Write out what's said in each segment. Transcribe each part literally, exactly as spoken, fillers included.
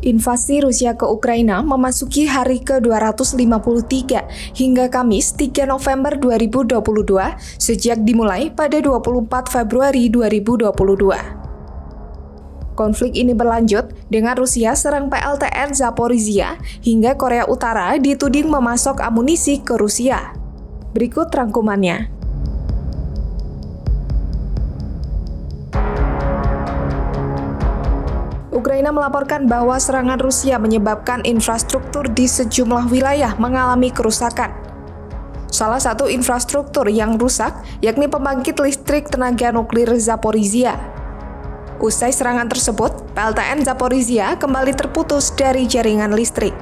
Invasi Rusia ke Ukraina memasuki hari ke dua ratus lima puluh tiga hingga Kamis tiga November dua ribu dua puluh dua sejak dimulai pada dua puluh empat Februari dua ribu dua puluh dua. Konflik ini berlanjut dengan Rusia serang P L T N Zaporizhia hingga Korea Utara dituding memasok amunisi ke Rusia. Berikut rangkumannya. Ukraina melaporkan bahwa serangan Rusia menyebabkan infrastruktur di sejumlah wilayah mengalami kerusakan. Salah satu infrastruktur yang rusak yakni pembangkit listrik tenaga nuklir Zaporizhia. Usai serangan tersebut, P L T N Zaporizhia kembali terputus dari jaringan listrik.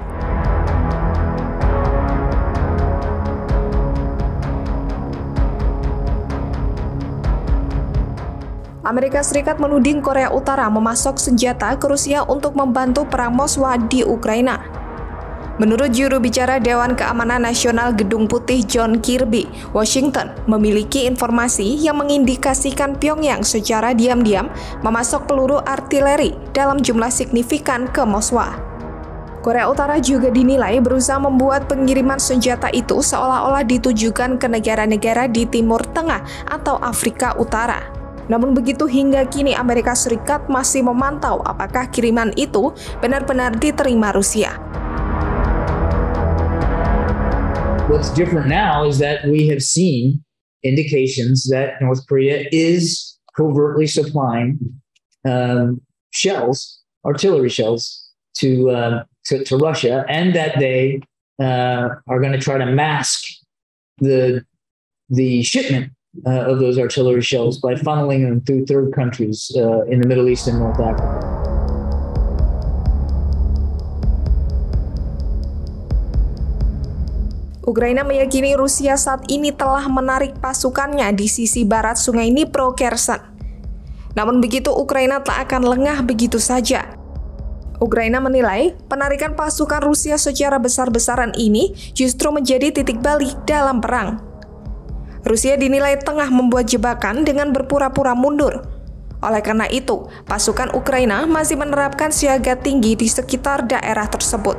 Amerika Serikat menuding Korea Utara memasok senjata ke Rusia untuk membantu perang Moskwa di Ukraina. Menurut juru bicara Dewan Keamanan Nasional Gedung Putih John Kirby, Washington memiliki informasi yang mengindikasikan Pyongyang secara diam-diam memasok peluru artileri dalam jumlah signifikan ke Moskwa. Korea Utara juga dinilai berusaha membuat pengiriman senjata itu seolah-olah ditujukan ke negara-negara di Timur Tengah atau Afrika Utara. Namun begitu hingga kini Amerika Serikat masih memantau apakah kiriman itu benar-benar diterima Rusia. What's different now is that we have seen indications that North Korea is covertly supplying um, shells, artillery shells, to uh, to, to Russia, and that they uh, are going to try to mask the the shipment Uh, of those artillery shells by funneling them through third countries uh, in the Middle East and North Africa. Ukraina meyakini Rusia saat ini telah menarik pasukannya di sisi barat Sungai Dnipro Kherson. Namun begitu Ukraina tak akan lengah begitu saja. Ukraina menilai penarikan pasukan Rusia secara besar-besaran ini justru menjadi titik balik dalam perang. Rusia dinilai tengah membuat jebakan dengan berpura-pura mundur. Oleh karena itu, pasukan Ukraina masih menerapkan siaga tinggi di sekitar daerah tersebut.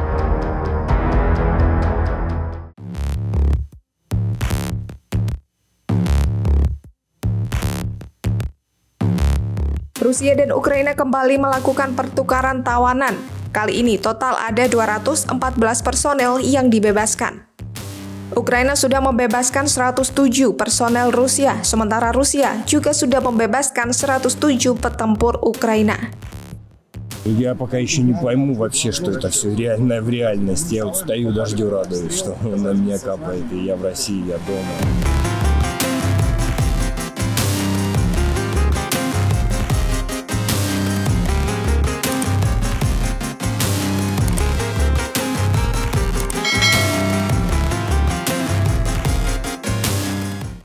Rusia dan Ukraina kembali melakukan pertukaran tawanan. Kali ini total ada dua ratus empat belas personel yang dibebaskan. Ukraina sudah membebaskan seratus tujuh personel Rusia, sementara Rusia juga sudah membebaskan seratus tujuh petempur Ukraina. Я пока еще не пойму вообще, что это все реальное в реальности. Я вот стою, дождю радуюсь, что на меня капает, и я в России, я дома.